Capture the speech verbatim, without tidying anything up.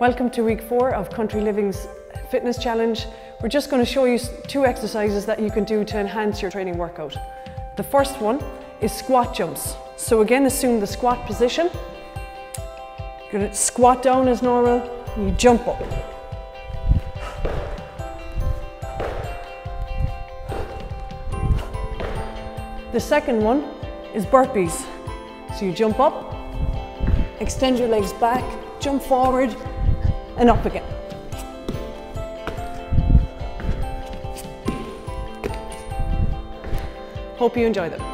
Welcome to week four of Country Living's fitness challenge. We're just going to show you two exercises that you can do to enhance your training workout. The first one is squat jumps. So again, assume the squat position. You're going to squat down as normal and you jump up. The second one is burpees. So you jump up, extend your legs back, jump forward and up again. Hope you enjoy them.